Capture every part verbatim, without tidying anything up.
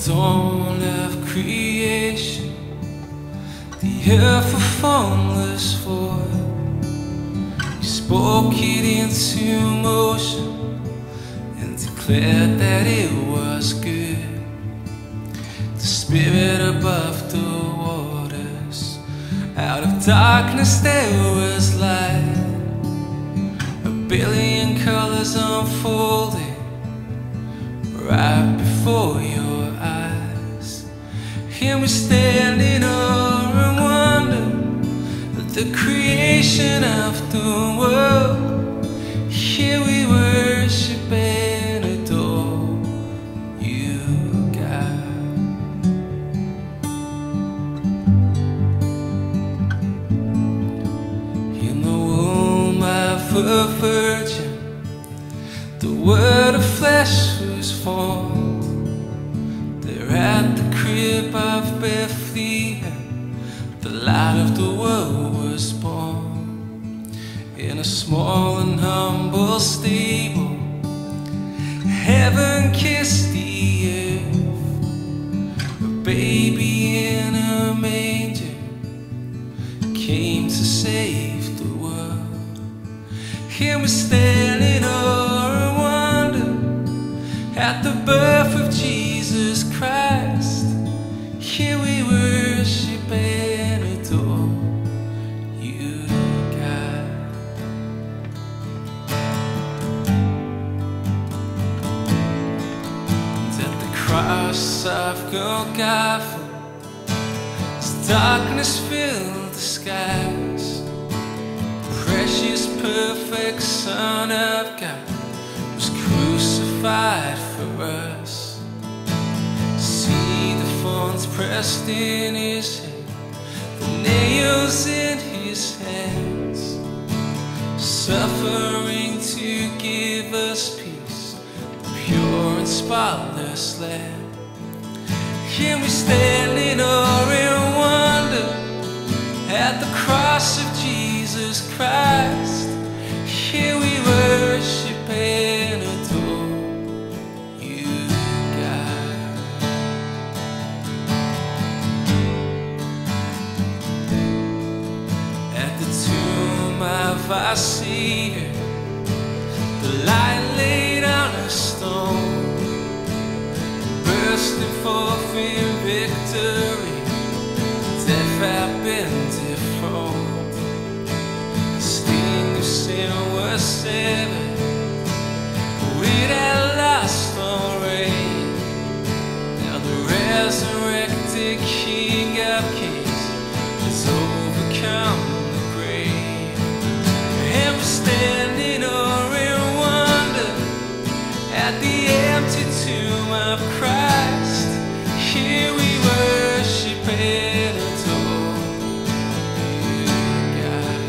dawn of creation, the earth a formless void. You spoke it into motion and declared that it was good. The Spirit above the waters, out of darkness there was light. A billion colors unfolding right before your eyes. Here we stand in awe and wonder at the creation of the world. Here we worship and adore you, God. In the womb of a virgin, the Word of flesh was formed. There at the crib of Bethlehem, the light of the world was born. In a small and humble stable, heaven kissed the earth. A baby in a manger came to save the world. Here we stand in awe and wonder at the birth of Jesus Christ. Here we worship and adore you, God. And at the cross of Golgotha, as darkness filled the skies, precious perfect Son of God was crucified for us. See the thorns pressed in his head, the nails in his hands, suffering to give us peace, the pure and spotless Lamb. Here we stand in awe and wonder at the cross of Jesus Christ. Here we worship and adore you, God. At the tomb of our Savior, the light laid on a stone, bursting forth in victory, death had been dethroned. Sin was severed, we had lost our reign. Now the resurrected King of Kings has overcome the grave. And we stand in awe and wonder at the empty tomb of Christ. Here we worship and adore you, God.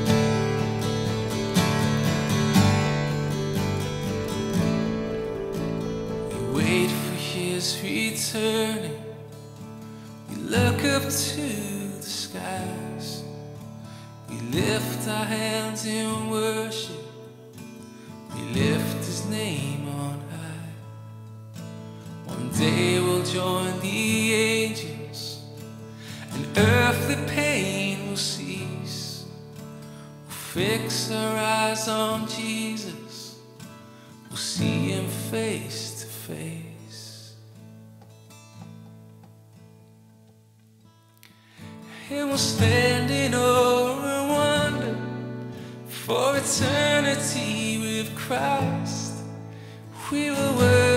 Wait for his returning. We look up to the skies. We lift our hands in worship. We lift his name on high. One day we'll join the angels, and earthly pain will cease. We'll fix our eyes on Jesus. We'll see him face to face. And we'll stand in awe and wonder for eternity with Christ. We will worship